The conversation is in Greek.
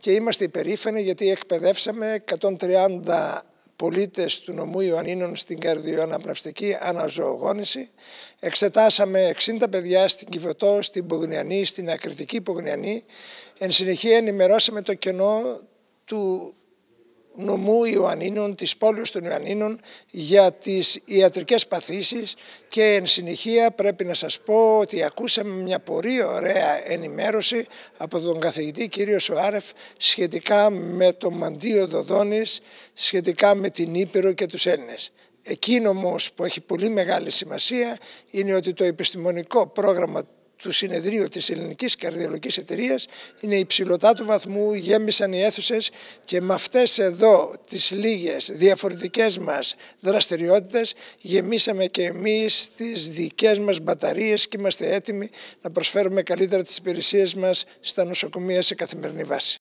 και είμαστε υπερήφανοι γιατί εκπαιδεύσαμε 130 πολίτες του νομού Ιωαννίνων στην καρδιοαναπνευστική αναζωογόνηση. Εξετάσαμε 60 παιδιά στην Κιβωτό, στην Πογνιανή, στην Ακριτική Πογνιανή. Εν συνεχεία ενημερώσαμε το κοινό του νομού Ιωαννίνων, της πόλης των Ιωαννίνων για τις ιατρικές παθήσεις και εν συνεχεία πρέπει να σας πω ότι ακούσαμε μια πολύ ωραία ενημέρωση από τον καθηγητή κύριο Σοάρεφ σχετικά με το μαντίο Δοδόνης, σχετικά με την Ήπειρο και τους Έλληνες. Εκείνο όμως που έχει πολύ μεγάλη σημασία είναι ότι το επιστημονικό πρόγραμμα του συνεδρίου της Ελληνικής Καρδιολογικής Εταιρείας είναι υψηλωτάτου βαθμού, γέμισαν οι αίθουσες και με αυτές εδώ τις λίγες διαφορετικές μας δραστηριότητες γεμίσαμε και εμείς τις δικές μας μπαταρίες και είμαστε έτοιμοι να προσφέρουμε καλύτερα τις υπηρεσίες μας στα νοσοκομεία σε καθημερινή βάση.